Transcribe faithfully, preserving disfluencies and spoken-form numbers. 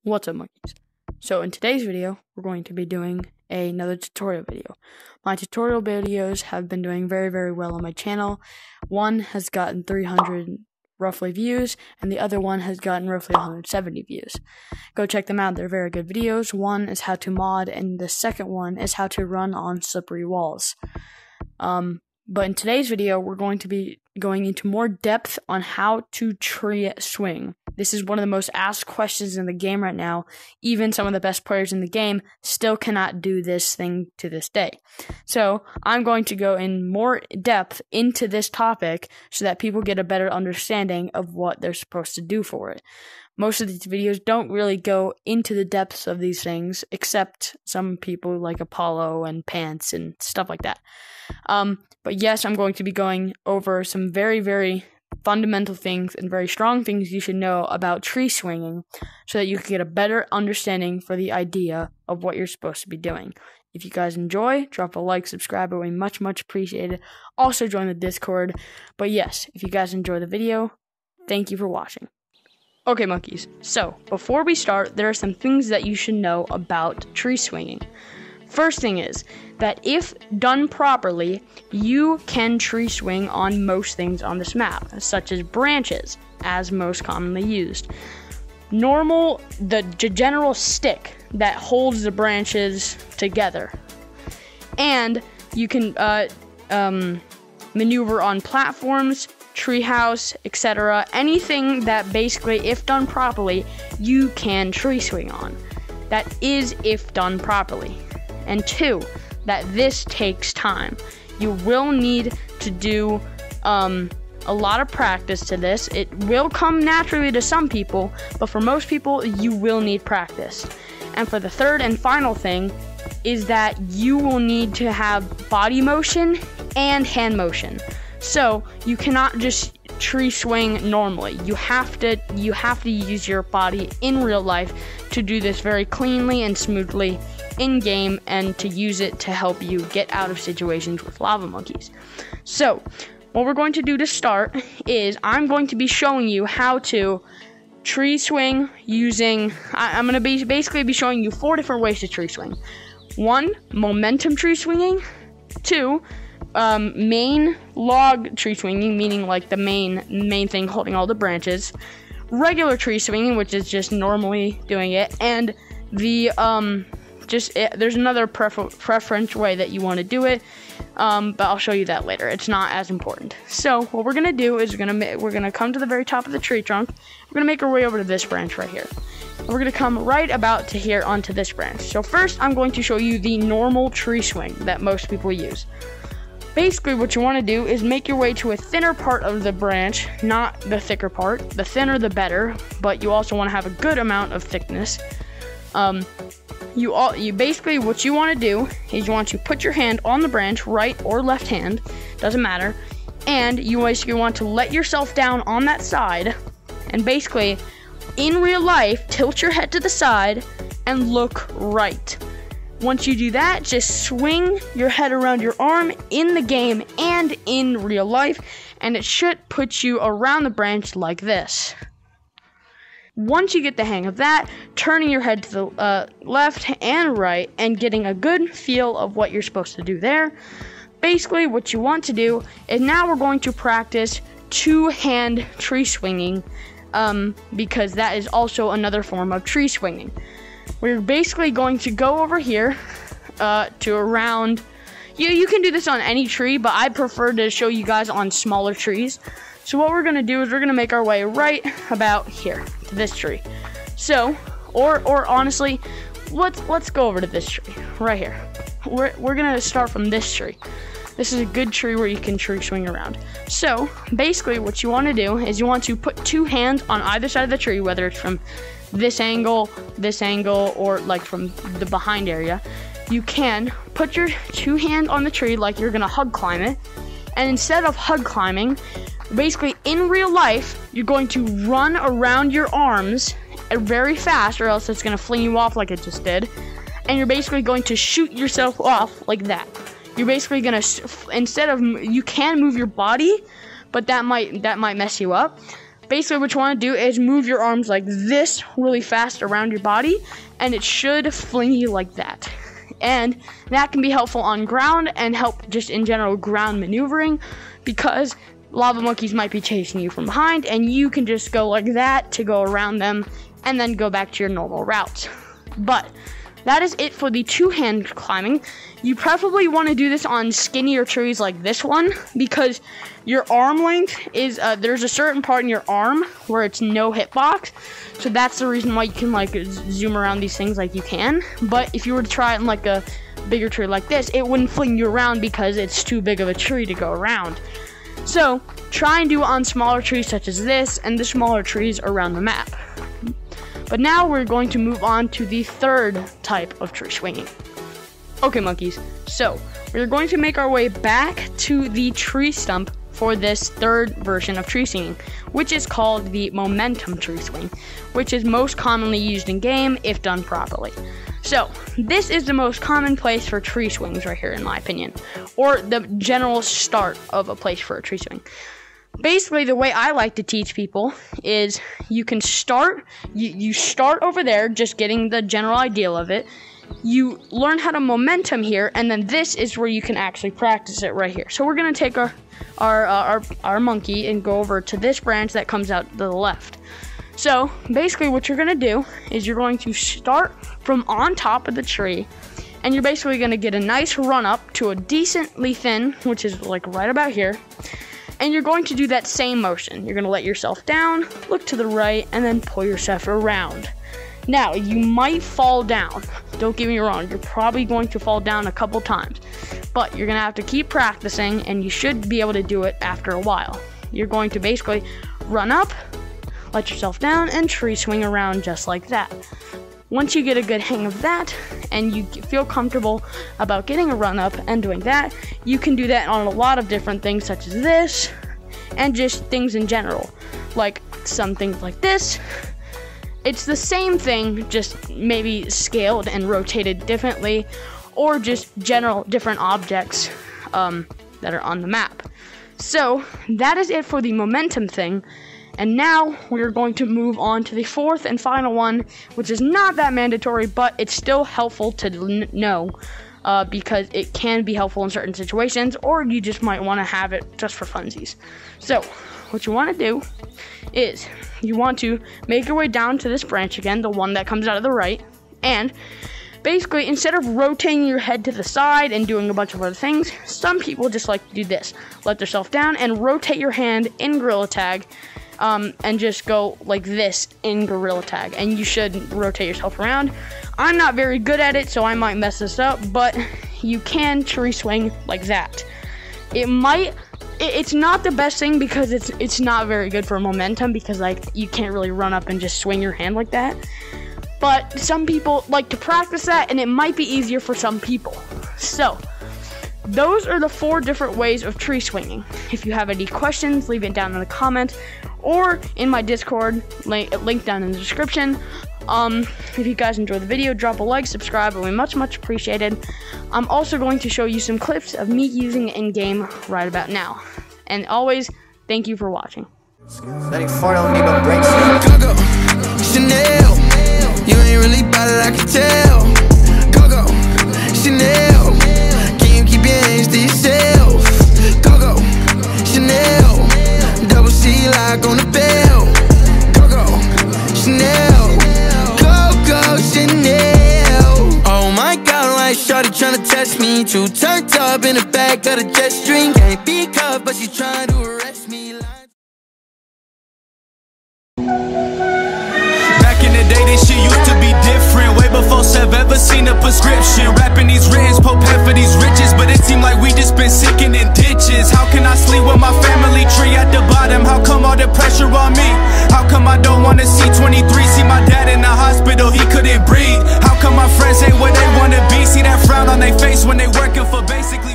What's up, monkeys? So in today's video, we're going to be doing another tutorial video. My tutorial videos have been doing very, very well on my channel. One has gotten three hundred roughly views, and the other one has gotten roughly one hundred seventy views. Go check them out. They're very good videos. One is how to mod, and the second one is how to run on slippery walls. Um, but in today's video, we're going to be going into more depth on how to tree swing. This is one of the most asked questions in the game right now. Even some of the best players in the game still cannot do this thing to this day. So I'm going to go in more depth into this topic so that people get a better understanding of what they're supposed to do for it. Most of these videos don't really go into the depths of these things, except some people like Apollo and Pants and stuff like that. Um, but yes, I'm going to be going over some very, very fundamental things and very strong things you should know about tree swinging so that you can get a better understanding for the idea of what you're supposed to be doing. If you guys enjoy, drop a like, subscribe, it would be much, much appreciated. Also join the Discord. But yes, if you guys enjoy the video, thank you for watching. Okay, monkeys, so before we start, there are some things that you should know about tree swinging. First thing is that if done properly, you can tree swing on most things on this map, such as branches, as most commonly used. Normal, the general stick that holds the branches together. And you can uh, um, maneuver on platforms, treehouse, et cetera. Anything that basically, if done properly, you can tree swing on. That is if done properly. And two, that this takes time. You will need to do um, a lot of practice to this. It will come naturally to some people, but for most people, you will need practice. And for the third and final thing is that you will need to have body motion and hand motion. So you cannot just tree swing normally. You have to you have to use your body in real life to do this very cleanly and smoothly in game, and to use it to help you get out of situations with lava monkeys. So what we're going to do to start is I'm going to be showing you how to tree swing using I, I'm going to be basically be showing you four different ways to tree swing. One, momentum tree swinging. Two, um, main log tree swinging, meaning like the main main thing holding all the branches. Regular tree swinging, which is just normally doing it, and the um just it, there's another prefer preference way that you want to do it, um, but I'll show you that later. It's not as important. So what we're gonna do is we're gonna we're gonna come to the very top of the tree trunk. We're gonna make our way over to this branch right here. And we're gonna come right about to here onto this branch. So first, I'm going to show you the normal tree swing that most people use. Basically, what you want to do is make your way to a thinner part of the branch, not the thicker part. The thinner, the better, but you also want to have a good amount of thickness. Um, you all, you basically, what you want to do is you want to put your hand on the branch, right or left hand, doesn't matter, and you basically want to let yourself down on that side, and basically, in real life, tilt your head to the side and look right. Once you do that, just swing your head around your arm in the game and in real life, and it should put you around the branch like this. Once you get the hang of that, turning your head to the uh, left and right and getting a good feel of what you're supposed to do there, basically what you want to do is now we're going to practice two-hand tree swinging, um, because that is also another form of tree swinging. We're basically going to go over here uh, to around, you, you can do this on any tree, but I prefer to show you guys on smaller trees. So what we're going to do is we're going to make our way right about here to this tree. So, or or honestly, let's let's go over to this tree right here. We're we're going to start from this tree. This is a good tree where you can tree swing around. So, basically what you want to do is you want to put two hands on either side of the tree, whether it's from this angle, this angle, or like from the behind area. You can put your two hands on the tree like you're going to hug climb it. And instead of hug climbing, basically in real life, you're going to run around your arms very fast, or else it's going to fling you off like it just did. And you're basically going to shoot yourself off like that. You're basically going to, instead of, you can move your body, but that might that might mess you up. basically what you want to do is move your arms like this really fast around your body, and it should fling you like that. And that can be helpful on ground and help just in general ground maneuvering, because lava monkeys might be chasing you from behind, and you can just go like that to go around them and then go back to your normal route. But that is it for the two-hand climbing. You preferably want to do this on skinnier trees like this one, because your arm length is, uh, there's a certain part in your arm where it's no hitbox. So that's the reason why you can like zoom around these things like you can. But if you were to try it in like a bigger tree like this, it wouldn't fling you around because it's too big of a tree to go around. So try and do it on smaller trees such as this and the smaller trees around the map. But now we're going to move on to the third type of tree swinging. Okay, monkeys, so we're going to make our way back to the tree stump for this third version of tree swinging, which is called the momentum tree swing, which is most commonly used in game if done properly. So this is the most common place for tree swings right here, in my opinion, or the general start of a place for a tree swing. Basically, the way I like to teach people is you can start, you, you start over there, just getting the general idea of it. You learn how to momentum here, and then this is where you can actually practice it right here. So we're going to take our, our, uh, our, our monkey and go over to this branch that comes out to the left. So basically what you're going to do is you're going to start from on top of the tree, and you're basically going to get a nice run up to a decently thin, which is like right about here. And you're going to do that same motion. You're going to let yourself down, look to the right, and then pull yourself around. Now, you might fall down. Don't get me wrong, you're probably going to fall down a couple times. But you're going to have to keep practicing, and you should be able to do it after a while. You're going to basically run up, let yourself down, and tree swing around just like that. Once you get a good hang of that, and you feel comfortable about getting a run up and doing that, you can do that on a lot of different things such as this, and just things in general, like some things like this. It's the same thing, just maybe scaled and rotated differently, or just general different objects um, that are on the map. So that is it for the momentum thing. And now we're going to move on to the fourth and final one, which is not that mandatory, but it's still helpful to know uh, because it can be helpful in certain situations, or you just might want to have it just for funsies. So what you want to do is you want to make your way down to this branch again, the one that comes out of the right, and basically instead of rotating your head to the side and doing a bunch of other things, some people just like to do this. Let themselves down and rotate your hand in Gorilla Tag. Um, and just go like this in Gorilla Tag, and you should rotate yourself around. I'm not very good at it, so I might mess this up, but you can tree swing like that. It might, it, it's not the best thing because it's it's not very good for momentum, because like you can't really run up and just swing your hand like that. But some people like to practice that, and it might be easier for some people. So those are the four different ways of tree swinging. If you have any questions, leave it down in the comments or in my Discord, link, link down in the description. Um, if you guys enjoyed the video, drop a like, subscribe, it would be much, much appreciated. I'm also going to show you some clips of me using it in-game right about now. And always, thank you for watching. Coco, Chanel, you ain't really bad it, I can tell. Coco, Chanel, can you keep your hands to yourself? Coco, Chanel, double C like on the bell. Coco, Chanel, Coco, Chanel. Oh my God, like shorty tryna test me. Too turned up in the back of the jet stream. Can't be cuffed, but she trying to arrest me. Back in the day, this shit used to be different. Way before Sev ever seen a prescription. Rapping these written, Pope for these riches. But it seemed like we just been sinking in ditches. How can I sleep with my family tree at the bottom? How come all the pressure on me? How come I don't wanna see twenty-three? See my dad in the hospital, he couldn't breathe. How come my friends ain't where they wanna be? See that frown on their face when they working for basically